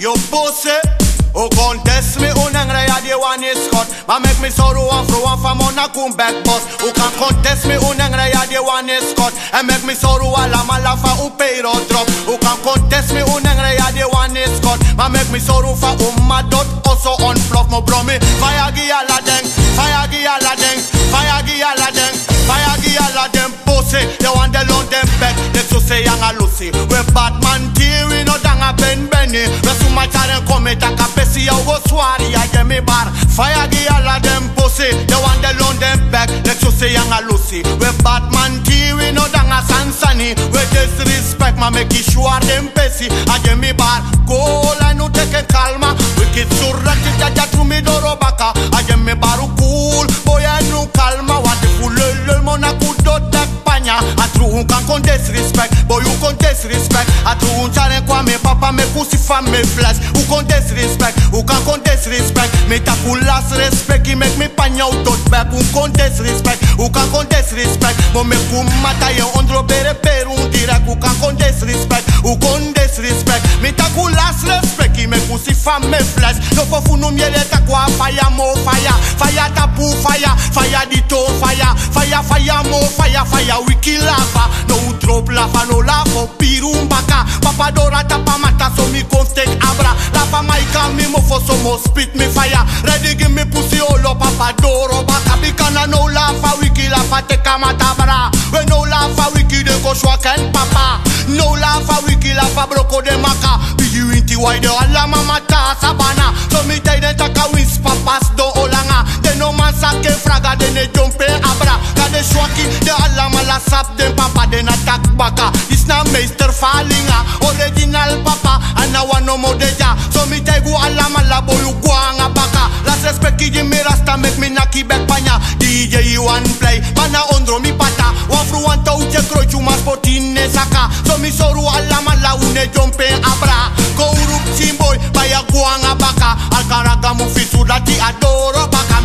you pussy. Who contest me unangre ya the one is cut. Ma make me sorrow and throw and from on a come back bus. Who can contest me unangre ya the one is cut. And make me sorrow a la malafa who pay or drop. Who can contest me unangre ya the one is cut. Ma make me sorrow for my dot also on fluff mo bro me. Fire gi ala deng, fire gi ala deng, fire gi ala deng, fire gi ala dem pussy. They want the long them back. Let's just say young a Lucy. We Batman theory no danga Ben Benny. We so much and come it a see how go swari I get me bar. Fire gi alla them pussy. They want the loan them back. Let's just say young a Lucy. We Batman TV no danga Sansani. We disrespect ma make it sure them pessy. I get me bar. Cool I no take a calma. Wicked surrati jaja to me doro baka. I get me bar cool. Boy I no calma. What the full lol mona kudot tak panya. I true un can disrespect. Boy you con disrespect. I true un chare kwa me papa me pussy fam me flash. Who con disrespect? Who can con disrespect? Me ta full last respect. He make me panya out tot back. Who con disrespect? Who can con disrespect? Mo me kum mata ye ondro bere per un direct. Who can con disrespect? Who con disrespect? Me ta full last respect. He make pussy fam me flash. No for funu miele ta kwa fire mo fire. Fire tapu fire. Fire di to fire. Fire fire mo fire. Fire we kill lava. No drop lava no lava. Pirum baka. Papa dora tapa mata so me con take abra. Lava maika me mo for some more spit me fire. Ready give me pussy all up papa doro baka. Bikana no lava we kill lava take a matabra. We no lava we kill the go shwaken papa. No lava we kill lava broko de maka. Bigi winti why the alla mama ta sabana. So me tell them taka wins papas do olanga. They no man sake fraga de ne jumpe abra. Kade shwaki de alla mala sap dem papa den attack baka. This na meister fallinga. Original papa and now one no more deja. So me tell you alla mala boyu guanga baka. Last respect ki me rasta make me naki back panya. DJ you one play. Mana ondro mi pata. One fru one tau che croy chuma spotine saka. So mi soru alla mala une jumpe abra. Go urup chimboy baya guanga baka. Alcaraga mu fisudati adoro baka.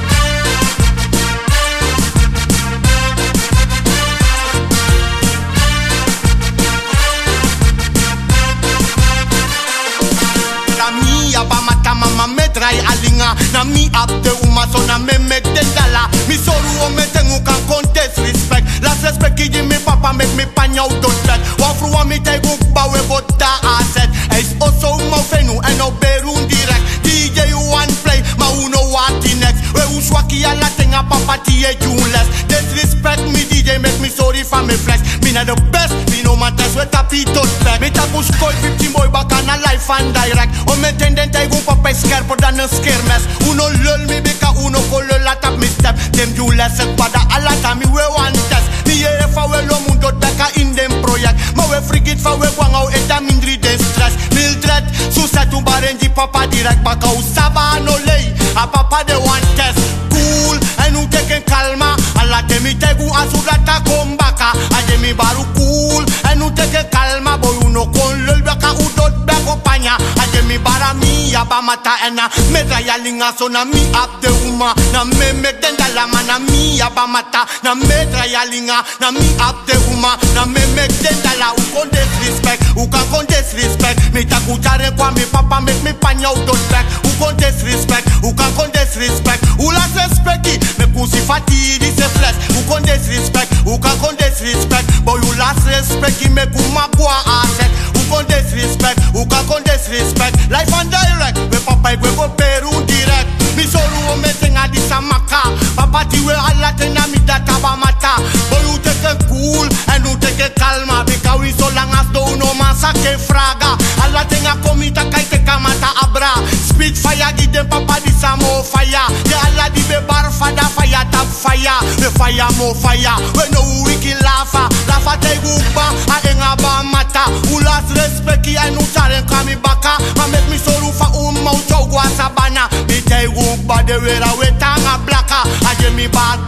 Mama me dry alinga. Na mi up the uma so na me make the dollar. Mi soru o me tengu can contest respect. Last respect ki me papa make me panya out on that. One fru wa me tegu bawe bota asset. Es also mo fenu and no berun direct. DJ you one play ma uno wati next. We uswaki ala tenga papa tie juneless. Disrespect me DJ make me sorry for me flex. Me na the best. Me no matters we tapi tot back. Me tapush koi 15 boy baka na life and direct. O me tenden tegu papa scare for than a scare mess. Uno lol me beka uno kolo la tap me step. Them do less pada ala time we one test. Me here fa we lo mundo daka in them project. Ma we frigid fa we kwanga o eta mindri den stress. Mildred suicide to barenji papa direct baka usaba no lay. A papa de one test. Cool and u teken calma. Ala temi tegu asudata kombaka. Aje mi baru cool and u teken calma. Boy uno kon lol baka udot bako panya. Aje mi bara mi yaba mata ena. Me drayalinga so na mi up the uma. Na me make den dalama na mi yaba mata. Na me drayalinga na mi up the uma. Na me make den dala u kon disrespect. U kan kon disrespect. Me ta kutare kwa me papa make me panya out on back. U kon disrespect. U kan kon disrespect. U la respecti. Me pussy fati this a flesh. U kon disrespect. U kan kon disrespect. Boy you last respect. Me kuma kwa asset. U kon disrespect. U kan kon disrespect. Life and direct. We papa we go Peru direct. Mi soru o me tenga di samaka. Papa ti we alla tena mi data ba mata. Boy you take a cool and you take a calma. Because we so long as do no man sake fraga. Alla tenga komita kai te kamata abra. Speed fire give them papa di samo fire. De alla di be bar fada fire tap fire. We fire mo fire. We no wiki lafa. Lafa te guba a enga ba mata. Ulas respect ki anu charen kami baka. Ma make me soru fa umma uchogwa sabana. Mi te guba de wera we tanga blaka. Aje mi bad.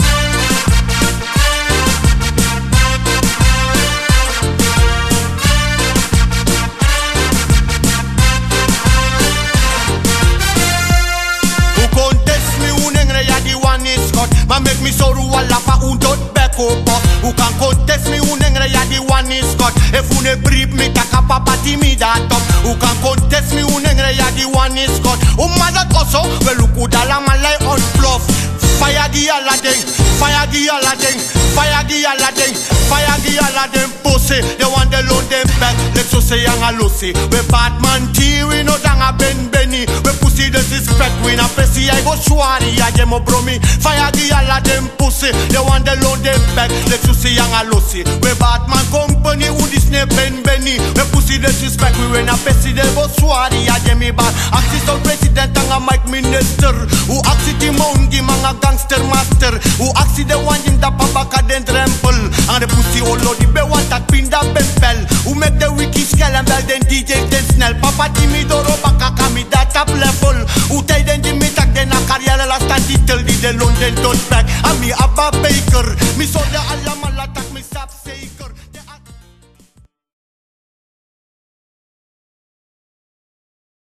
Ma make me so ruala fa un dot back up. Who can contest me unengre ya di one is got. If une brief me taka papa timida top. Who Who can contest me unengre ya the one is cut. Mother koso we look udala malay on bluff. Fire the Aladdin, fire the Aladdin, fire the Aladdin, fire the Aladdin pussy. They want the load them back. Let's just say yang a lucy. We Batman T, we no danga Ben Benny. We pussy disrespect, we na pesi. I go shwari, I get mo bromi. Fire the Aladdin pussy. They want the load them back. Let's just say yang a lucy. We Batman company, who this name Ben Benny. We pussy disrespect, we na pesi. They go shwari, I get me bad. Assistant president and a Mike Minister. Who axi Timongi mga gangster master. Who axi the one in the pabaka den trample. And the pussy all the be want that pin the bempel. Who make the wiki scale and bell then DJ then snell. Papa Timido Robaka kami that top level. Who tay den Jimmy tak den a career last time title di the London don't back. And me Abba Baker. Me so the alam alatak me sap say.